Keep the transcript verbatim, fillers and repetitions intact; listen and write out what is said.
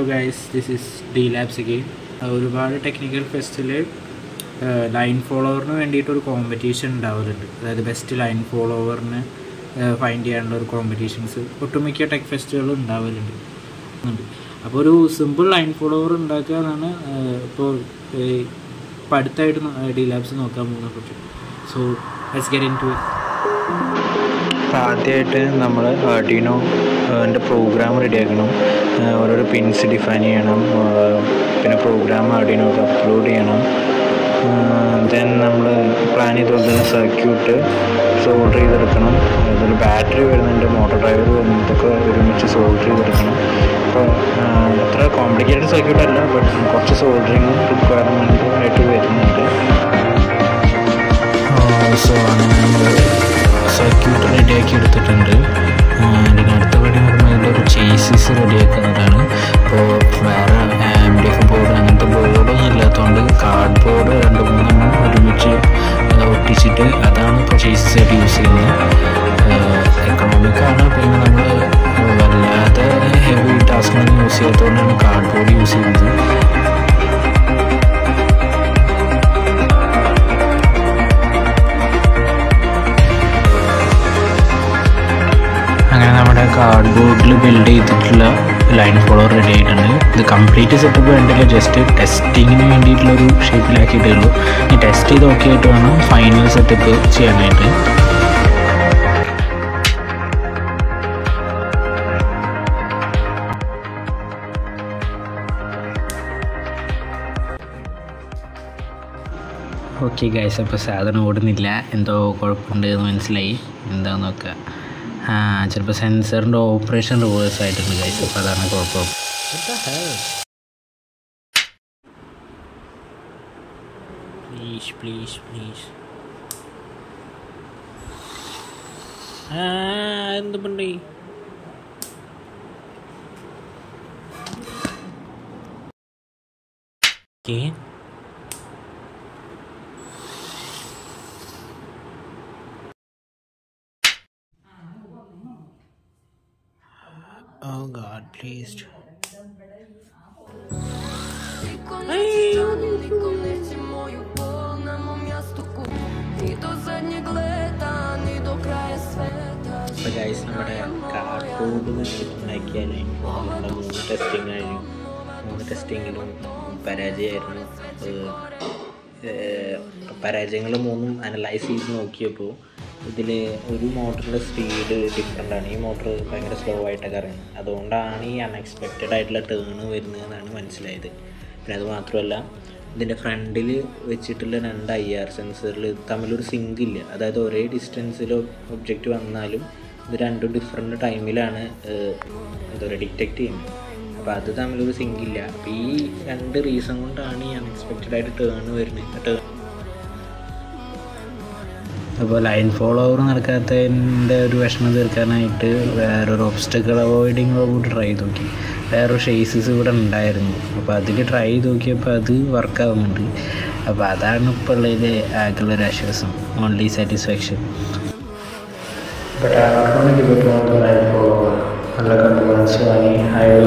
guys, this is D-Labs again. ഒരുപാട് technical ഫെസ്റ്റിൽ line ഫോളോവറിന് വേണ്ടിയിട്ടൊരു കോമ്പറ്റീഷൻ ഉണ്ടാവലുണ്ട്. അതായത് ബെസ്റ്റ് ലൈൻ ഫോളോവറിന് ഫൈൻഡ് ചെയ്യാനുള്ള ഒരു കോമ്പറ്റീഷൻസ് ഒട്ടുമിക്ക ടെക് ഫെസ്റ്റുകളും ഉണ്ടാവലുണ്ട്. അപ്പോൾ ഒരു സിമ്പിൾ ലൈൻ ഫോളോവർ ഉണ്ടാക്കുക എന്നാണ് ഇപ്പോൾ ഇപ്പോൾ അടുത്തായിട്ട് D-Labs നോക്കാൻ പോകുന്ന project. So let's get into it. അപ്പോൾ ആദ്യമായിട്ട് നമ്മൾ ആർഡിനോൻ്റെ പ്രോഗ്രാം റെഡിയാക്കണം. ഓരോരോ പിൻസ് ഡിഫൈൻ ചെയ്യണം. പിന്നെ പ്രോഗ്രാം ആർഡിനോക്ക് അപ്ലോഡ് ചെയ്യണം. ദെൻ നമ്മൾ പ്ലാൻ ചെയ്തുപോലെ തന്നെ സർക്യൂട്ട് സോൾഡർ ചെയ്തെടുക്കണം. അതിൽ ബാറ്ററി വരുന്നുണ്ട്, മോട്ടോർ ഡ്രൈവർ വരുന്നുണ്ട്, ഇതൊക്കെ ഒരുമിച്ച് സോൾഡർ ചെയ്തെടുക്കണം. അപ്പോൾ അത്ര കോംപ്ലിക്കേറ്റഡ് സർക്യൂട്ട് അല്ല, ബട്ട് കുറച്ച് സോൾഡറിങ് റിക്വയർമെൻറ്റ് ആയിട്ട് വരുന്നുണ്ട്. സോ അങ്ങനെ നമ്മൾ സർക്യൂട്ട് റെഡിയാക്കി എടുത്തിട്ടുണ്ട്. അതിന് അടുത്ത പടി എന്ന് പറഞ്ഞാൽ അതിൻ്റെ ഒരു ചേസിസ് റെഡിയാക്കുന്നതാണ്. അപ്പോൾ വേറെ എം ഡി എഫ് ബോർഡ് അങ്ങനത്തെ ബോർഡൊന്നും ഇല്ലാത്തതുകൊണ്ട് കാർഡ് ബോർഡ് രണ്ട് മൂന്നെണ്ണം ഒരുമിച്ച് ഒട്ടിച്ചിട്ട് അതാണ് ഇപ്പോൾ ചേസിസ് ആയിട്ട് യൂസ് ചെയ്യുന്നത്. എക്കണോമിക്കാണ്. പിന്നെ നമ്മൾ വല്ലാതെ ഹെവി ടാസ്കൊന്നും യൂസ് ചെയ്യാത്തതുകൊണ്ടാണ് കാർഡ് ബോർഡ് യൂസ് ചെയ്യുന്നത്. അങ്ങനെ നമ്മുടെ കാർഡ് ബോർഡിൽ ബിൽഡ് ചെയ്തിട്ടുള്ള ലൈൻ ഫോളോവർ റെഡി ആയിട്ടുണ്ട്. ഇത് കംപ്ലീറ്റ് സെറ്റപ്പ് വേണ്ടില്ല, ജസ്റ്റ് ടെസ്റ്റിങ്ങിന് വേണ്ടിയിട്ടുള്ളൊരു ഷേപ്പിലാക്കിയിട്ടേ ഉള്ളൂ. ഈ ടെസ്റ്റ് ചെയ്ത് ഓക്കെ ആയിട്ട് വേണം ഫൈനൽ സെറ്റപ്പ് ചെയ്യാനായിട്ട്. ഓക്കെ ഗൈസ്, അപ്പോൾ സാധനം ഓടുന്നില്ല, എന്തോ കുഴപ്പമുണ്ട് എന്ന് മനസ്സിലായി. എന്താണെന്ന് നോക്കുക. ആ ചിലപ്പോൾ സെൻസറിൻ്റെ ഓപ്പറേഷൻ റിവേഴ്സ് ആയിട്ടുണ്ട് ഗൈസ്. അപ്പോൾ അതാണ് കുഴപ്പം. പ്ലീസ് പ്ലീസ് പ്ലീസ് ആ എന്ത് പണ്ടേ ഓക്കെ. Oh God, please. അപ്പോൾ ഗൈസ്, നമ്മുടെ കാർഡ് ബോർഡ് ഉണ്ടാക്കിയാലേ നമ്മുടെ മൂന്ന് ടെസ്റ്റിംഗ് കഴിഞ്ഞു. മൂന്ന് ടെസ്റ്റിങ്ങിലും പരാജയമായിരുന്നു. പരാജയങ്ങൾ മൂന്നും അനലൈസ് ചെയ്ത് നോക്കിയപ്പോൾ ഇതിൽ ഒരു മോട്ടറിൻ്റെ സ്പീഡ് ഡിഫറെൻ്റാണ്. ഈ മോട്ടർ ഭയങ്കര സ്ലോ ആയിട്ടൊക്കെ ഇറങ്ങുന്നത്. അതുകൊണ്ടാണ് ഈ അൺഎക്സ്പെക്റ്റഡ് ആയിട്ടുള്ള ടേൺ വരുന്നതെന്നാണ് മനസ്സിലായത്. പിന്നെ അത് മാത്രമല്ല, ഇതിൻ്റെ ഫ്രണ്ടിൽ വെച്ചിട്ടുള്ള രണ്ട് ഐ ആർ സെൻസറിൽ തമ്മിലൊരു സിങ്ക് ഇല്ല. അതായത് ഒരേ ഡിസ്റ്റൻസിൽ ഒബ്ജക്റ്റ് വന്നാലും ഇത് രണ്ടും ഡിഫറെൻറ്റ് ടൈമിലാണ് എന്താ പറയുക ഡിറ്റക്റ്റ് ചെയ്യുന്നത്. അപ്പോൾ അത് തമ്മിലൊരു സിങ്ക് ഇല്ല. അപ്പോൾ ഈ രണ്ട് റീസൺ കൊണ്ടാണ് ഈ അൺഎക്സ്പെക്റ്റഡ് ആയിട്ട് ടേൺ വരുന്നത്. ടേൺ അപ്പോൾ ലൈൻ ഫോളോവർ നടക്കാത്തതിൻ്റെ ഒരു വിഷമം തീർക്കാനായിട്ട് വേറൊരു ഒബ്സ്റ്റക്കിൾ അവോയ്ഡിങ് കൂടി ട്രൈ ചെയ്ത് നോക്കി. വേറൊരു ഷേസസ് ഇവിടെ ഉണ്ടായിരുന്നു. അപ്പോൾ അതിൽ ട്രൈ ചെയ്ത് നോക്കിയപ്പോൾ അത് വർക്കാവുന്നുണ്ട്. അപ്പോൾ അതാണ് ഇപ്പോൾ ഉള്ളതിൽ ആകെയുള്ളൊരു ആശ്വാസം, ഓൺലി സാറ്റിസ്ഫാക്ഷൻ. നല്ല കമ്പോണൻസ് വാങ്ങി ഹൈവേ